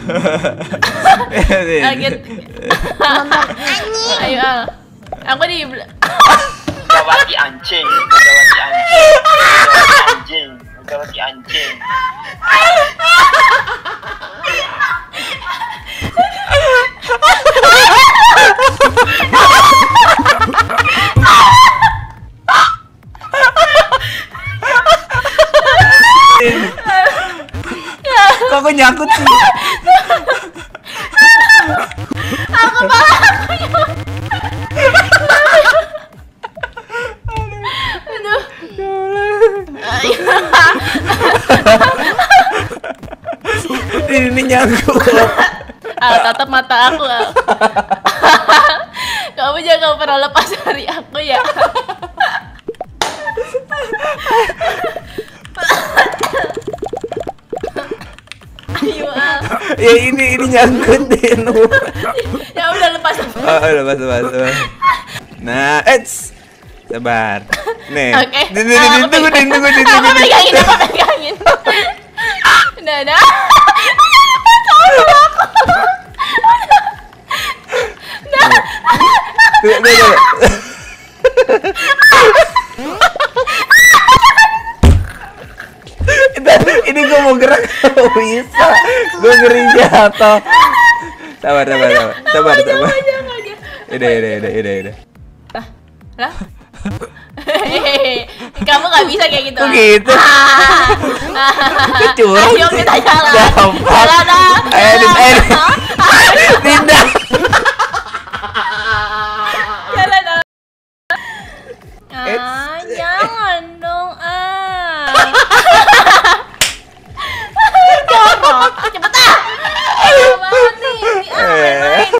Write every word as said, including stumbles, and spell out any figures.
Kaget. Ayo Al. Aku di Megawati anjing, Megawati anjing, Megawati anjing, Megawati anjing. Kok aku nyangkut sih? Aku malah Aduh. Ini nyangkut. Al, tatap mata aku, Al. Kamu jangan pernah lepas dari aku ya. Ayo Al. Ya ini ini nyangkut deh. Ya udah lepas. Oh, udah lepas lepas lepas. Nah, eits. Sabar. Nih. Oke. Tunggu tunggu tunggu tunggu tunggu. Aku pegangin, aku pegangin. Udah, udah. Tolong aku. Udah. Tunggu tunggu. Ini gue mau gerak kalau bisa. Gue ngeri jatuh. Sabar sabar sabar. Sabar sabar. Udah udah udah udah udah. Lah. Lah. Kamu nggak bisa kayak gitu. Kok gitu? Ah. Curang. Ayo kita jalan. Gampang. Jalan.